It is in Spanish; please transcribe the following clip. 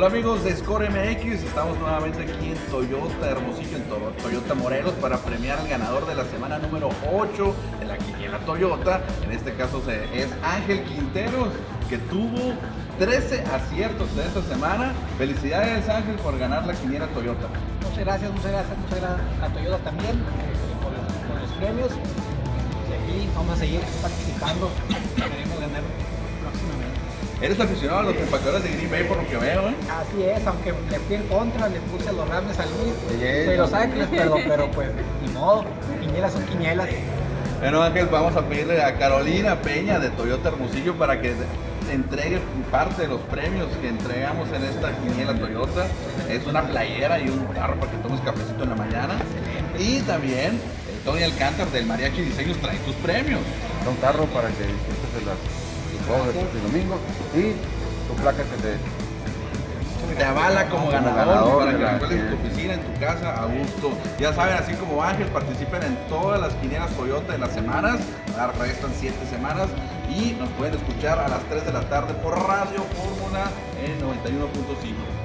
Hola amigos de Score MX, estamos nuevamente aquí en Toyota Hermosillo, en Toyota Morelos, para premiar al ganador de la semana número 8 de la quiniela Toyota. En este caso es Ángel Quinteros, que tuvo 13 aciertos de esta semana. Felicidades Ángel por ganar la quiniela Toyota. Muchas gracias a Toyota también por los premios. Y aquí vamos a seguir participando, queremos ganar próximamente. Eres aficionado a los empacadores de Green Bay por lo que veo, ¿eh? Así es, aunque le fui en contra, le puse a los Rams a Luis, pero sabe que les perdón, pero pues ni modo, quinielas son quinielas. Bueno Ángel, vamos a pedirle a Carolina Peña de Toyota Hermosillo para que entregue parte de los premios que entregamos en esta quiniela Toyota. Es una playera y un carro para que tomes cafecito en la mañana. Y también Tony Alcántar del Mariachi Diseños trae tus premios. Un carro para que disfrutes de los juegos de domingo y tu placa que te avala como ganador para que la encuentres en tu es. oficina, en tu casa, a gusto. Ya saben, así como Ángel, participen en todas las quinielas Toyota de las semanas. Ahora restan 7 semanas y nos pueden escuchar a las 3 de la tarde por Radio Fórmula en 91.5.